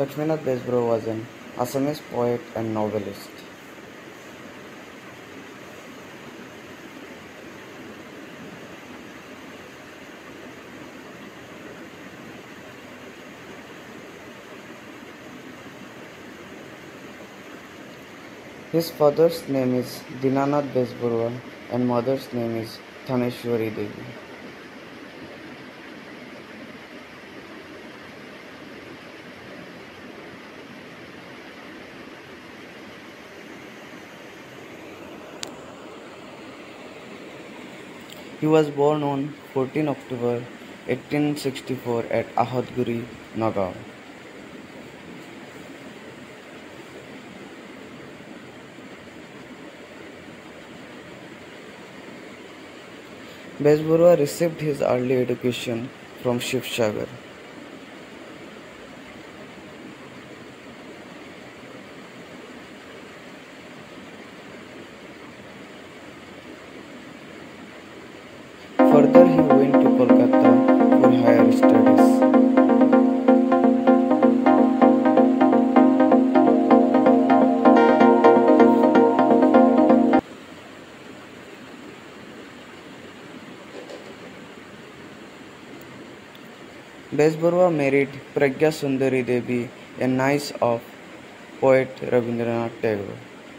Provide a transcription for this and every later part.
Lakshminath Bezbarua was an Assamese poet and novelist. His father's name is Dinanath Bezbarua and mother's name is Thaneshwari Devi. He was born on 14 October 1864 at Ahadguri, Nagaon. Bezbarua received his early education from Shivsagar. Further, he went to Kolkata for higher studies. Bezbarua married Pragya Sundari Devi, a niece of poet Rabindranath Tagore.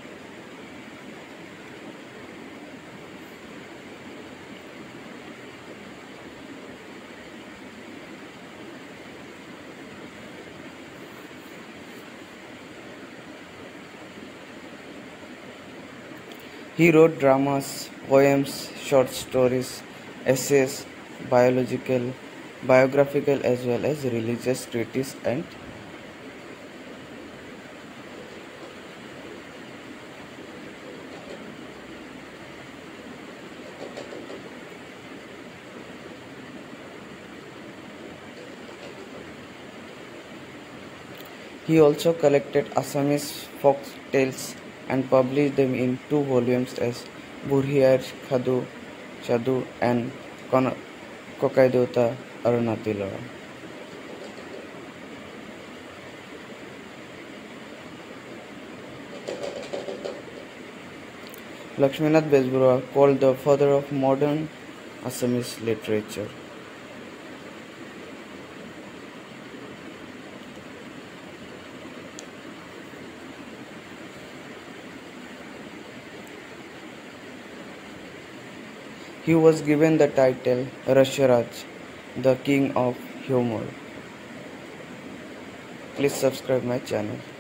He wrote dramas, poems, short stories, essays, biographical as well as religious treatises and he also collected Assamese folk tales and published them in 2 volumes as Burhiyar Khadu Chadu and Kokaidota Arunatila. Lakshminath Bezbarua, called the father of modern Assamese literature. He was given the title Rasaraj, the king of humor. Please subscribe my channel.